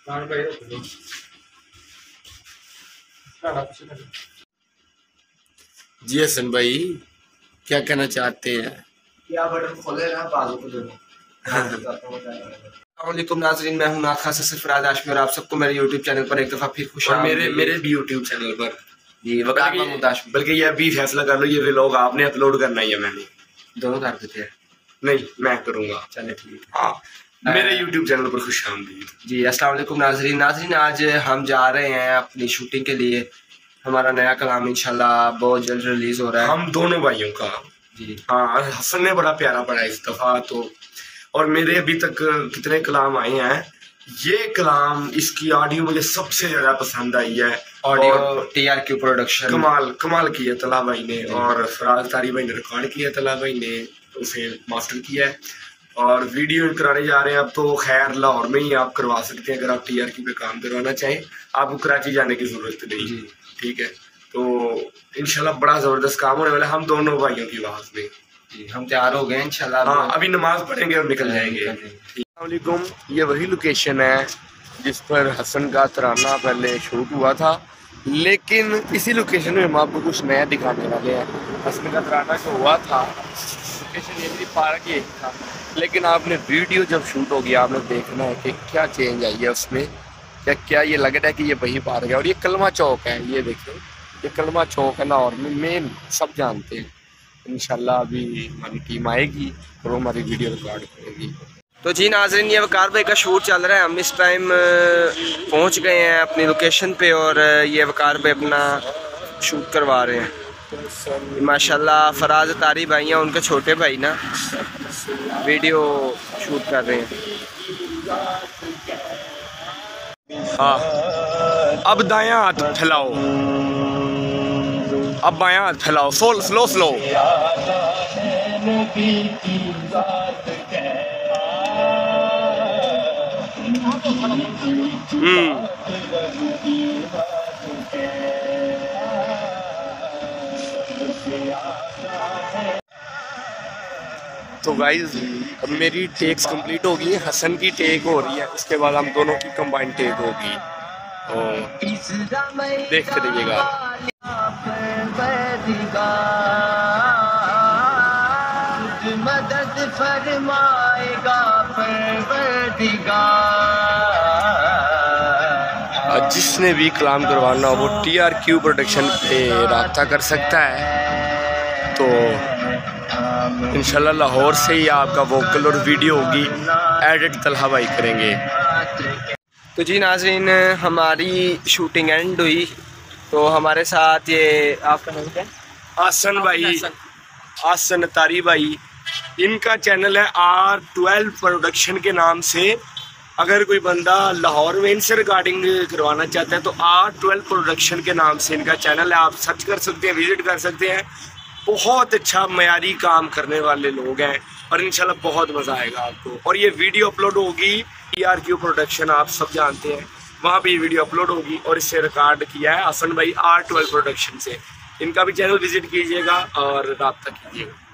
जी हसन भाई, क्या कहना चाहते हैं? क्या बटन खोले ना बाजू को दोनों। अस्सलामुअलैकुम नाज़रीन, मैं हूं नाथ खास सरफराज हाशमी और आप सबको मेरे यूट्यूब चैनल पर एक दफ़ा फिर खुश मेरे भी यूट्यूब चैनल पर जी बल्कि ये अभी फैसला कर लो, ये व्लॉग आपने अपलोड करना ही है। मैंने दोनों कर देते हैं। नहीं, मैं करूँगा। चले ठीक है। हाँ, मेरे यूट्यूब चैनल पर खुश आमदीद। जी अस्सलाम वालेकुम नाज़रीन, आज हम जा रहे हैं अपनी शूटिंग के लिए। हमारा नया कलाम इंशाल्लाह बहुत जल्द रिलीज हो रहा है, हम दोनों भाइयों का। जी हाँ, हसन ने बड़ा प्यारा पढ़ा इस दफ़ा तो, और मेरे अभी तक कितने कलाम आए हैं। ये कलाम, इसकी ऑडियो मुझे सबसे ज़्यादा पसंद आई है। ऑडियो TRQ प्रोडक्शन कमाल की है तला भाई ने, और फराज तारी भाई ने रिकॉर्ड किया, तला भाई ने उसे मास्टर किया है, और वीडियो कराने जा रहे हैं। अब तो खैर लाहौर में ही आप करवा सकते हैं, अगर आप TRQ पे काम करवाना चाहें, आपको कराची जाने की ज़रूरत नहीं। ठीक है, तो इंशाल्लाह बड़ा ज़बरदस्त काम होने वाला है हम दोनों भाइयों की आवाज़ में। जी हम तैयार हो गए इंशाल्लाह। हाँ, अभी नमाज पढ़ेंगे और निकल जाएंगे। अस्सलामुअलैकुम, ये वही लोकेशन है जिस पर हसन का तराना पहले शूट हुआ था, लेकिन इसी लोकेशन में हम आपको कुछ नया दिखाने वाले हैं। हसन का तराना जो हुआ था, लोकेशन ये पार्क यही था, लेकिन आपने वीडियो जब शूट होगी आपने देखना है कि क्या चेंज आई है उसमें। क्या ये लग रहा है कि ये वही पार्क है, और ये कलमा चौक है। ये देखो, ये कलमा चौक है लाहौर में, मेन सब जानते हैं। इंशाल्लाह अभी हमारी टीम आएगी और वो हमारी वीडियो रिकॉर्ड करेगी। तो जी नाज़रीन, ये वकार भाई का शूट चल रहा है। हम इस टाइम पहुंच गए हैं अपनी लोकेशन पे, और ये वकार भाई अपना शूट करवा रहे हैं। माशाल्लाह फराज तारी भाई हैं, उनके छोटे भाई ना वीडियो शूट कर रहे हैं। हाँ, अब दायां हाथ फैलाओ, अब बायां हाथ फैलाओ, स्लो स्लो। तो गाइज अब मेरी टेक्स कंप्लीट होगी, हसन की टेक हो रही है, उसके बाद हम दोनों की कंबाइंड टेक होगी। देखते रहिएगा। मदद फरमाएगा जिसने भी कलाम करवाना हो वो TRQ प्रोडक्शन पे रब्ता कर सकता है। तो इंशाल्लाह लाहौर से ही आपका वोकल और वीडियो होगी, एडिट तलहा भाई करेंगे। तो जी नाज़रीन, हमारी शूटिंग एंड हुई, तो हमारे साथ ये आपका नाम क्या है? आसन भाई, आसन तारी भाई। इनका चैनल है R12 प्रोडक्शन के नाम से। अगर कोई बंदा लाहौर में इनसे रिकॉर्डिंग करवाना चाहता है तो R12 प्रोडक्शन के नाम से इनका चैनल है, आप सर्च कर सकते हैं, विजिट कर सकते हैं। बहुत अच्छा मयारी काम करने वाले लोग हैं, और इंशाल्लाह बहुत मज़ा आएगा आपको। और ये वीडियो अपलोड होगी TRQ प्रोडक्शन, आप सब जानते हैं, वहाँ पे ये वीडियो अपलोड होगी, और इससे रिकॉर्ड किया है हसन भाई R12 प्रोडक्शन से। इनका भी चैनल विजिट कीजिएगा और रब्ता कीजिएगा।